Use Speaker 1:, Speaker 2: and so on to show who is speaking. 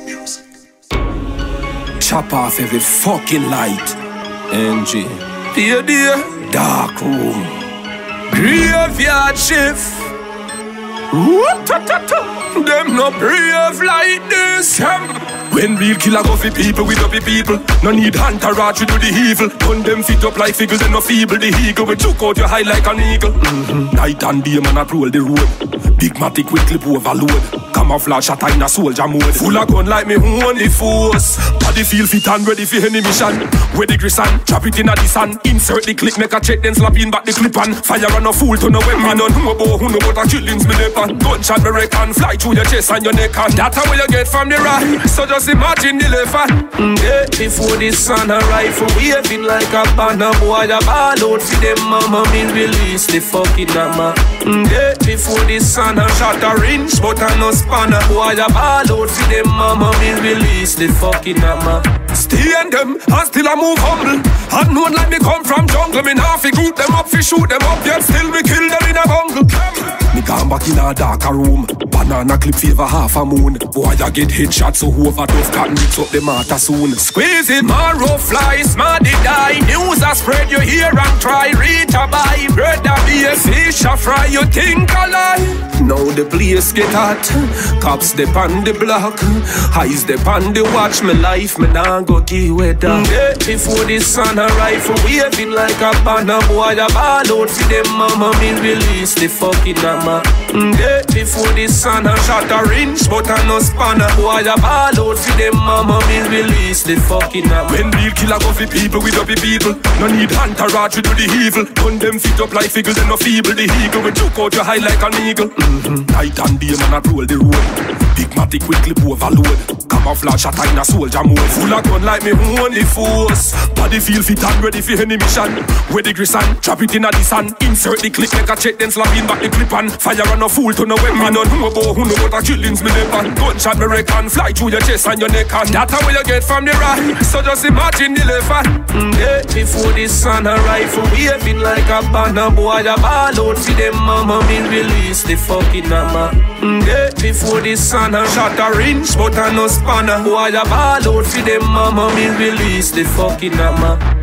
Speaker 1: Chop off every fucking light. NG. Dear, dark room. Graveyard shift. Them no brave like this. When real killer go for people, we don't be people. No need entourage, we do the evil. Turn them fit up like figures and no feeble. The eagle we took out your high like an eagle. Night and day man a roll the road. Big matic with clip overload. Camouflage shot in a soldier mode. Full of gun like me who only force. Body feel fit and ready for any mission. Where the gris and chop it in a the sun. Insert the clip, make a check, then slap in back the clip and fire on a fool to no weapon. No know about who know about a killings me never. Gunshot me reckon fly through your chest and your neck and that's how you get from the right. So just imagine the elephant. Yeah, before the sun arrive, waving like a banner. Boy, a ball out for them mama, me release the fucking hammer. Yeah, before the sun a shot a rinse, but I no spanner. Boy, a ball out for them mama, me release the fucking hammer. Stay in them, and still I move humble. And known like me come from jungle. Me now fi group them up, fi shoot them up, yet still me kill them in a bungle. Me gone back in a darker room. Banana clip favor half a moon. Boy, I get headshot so overdose cotton mix up the matter soon. Squeeze it, marrow fly, smarty die. News a spread, you hear and try. Reach a buy, bread a be a fish a fry. You think a lie. Now the place get hot. Cops dep on the block. Eyes dep on the watch. Me life, me nah go give with that. Yeah, before the sun arrive, waving like a banner. Boy, a ball out for them mama, me release the fucking hammer. Yeah, before the sun a shot a rinse, but I no spanner. Boy, a ball out for them mama, me release the fucking hammer. When real killer go for people, we don't be people. No need entourage, we do the evil. Turn them fit up like figures and no feeble. The eagle we took out your high like an eagle. Night and day man a roll the road. Big matic with clip overload. Camouflage shot in a soldier mode. Full of gun like me who only force. Body feel fit and ready for any mission. Where the gris and chop it in a the sun. Insert the clip, make a check, then slap in back the clip and fire on a fool to no weapon. No know about who know about a killings me never. Gunshot me reckon fly through your chest and your neck and that's how you get from the right. So just imagine the elephant. Yeah, before the sun arrive, waving like a banner. Boy, a ball out for them mama, me release the fucking hammer. Yeah, before the sun a shot a rinse, but I no spanner. Boy, a ball out for them mama, me release the fucking hammer.